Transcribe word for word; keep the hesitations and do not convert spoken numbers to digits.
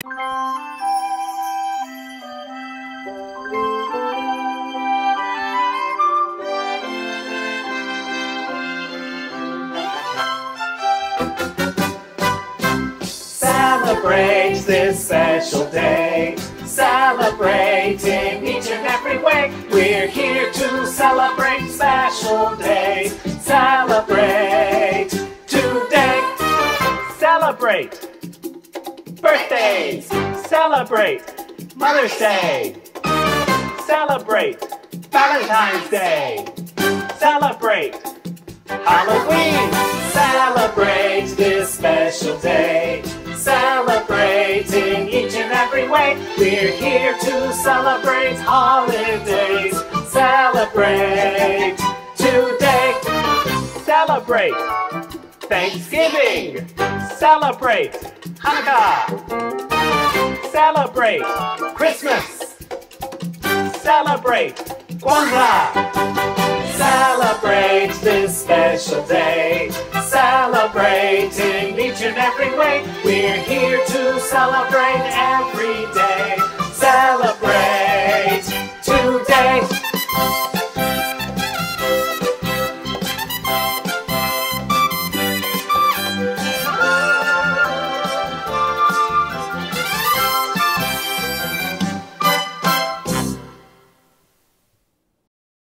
Celebrate this special day, celebrating each and every way. We're here to celebrate special days, celebrate today. Celebrate birthdays, celebrate Mother's Day, celebrate Valentine's Day, celebrate Halloween. Celebrate this special day, celebrating each and every way. We're here to celebrate holidays, celebrate today. Celebrate Thanksgiving, celebrate Hanukkah, celebrate Christmas, celebrate Kwanzaa. Celebrate this special day, celebrating each and every way. We're here to celebrate every day.